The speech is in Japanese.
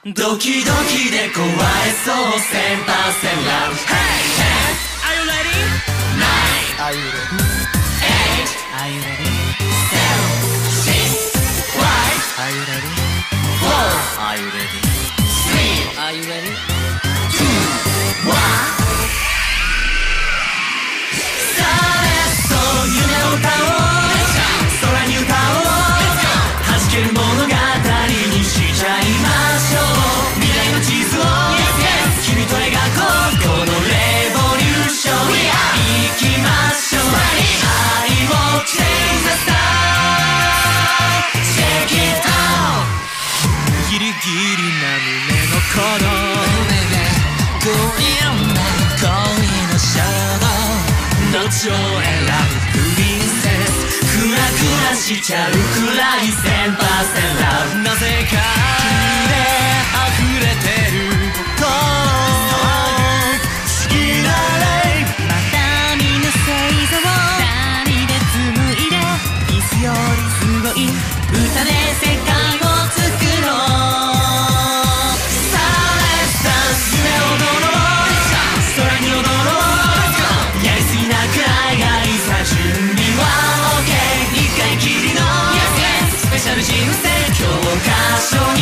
ドキドキで壊れそう1000% love Hey! 10 Are you ready? 9 Are you ready? 8 Are you ready? 7 6 5 Are you ready? 4 Are you ready? 3 Are you ready? 2 1さあそう夢を歌おう空に歌おう弾ける物語にしちゃいましょう未来の地図を君と描こうこのレボリューション行きましょう愛を Change the star Check it out ギリギリな胸の鼓動恋の衝動どっちを選ぶプリンセスクラクラしちゃうくらい1000% love なぜか君で溢れてること好きなレイまた見ぬ星座を何で紡いでキスよりすごい歌で世界を作ろうさあレッツダンス夢を踊ろう空に踊ろうやりすぎなくらいがいさ準備は OK 一回きりのスペシャル人生教科書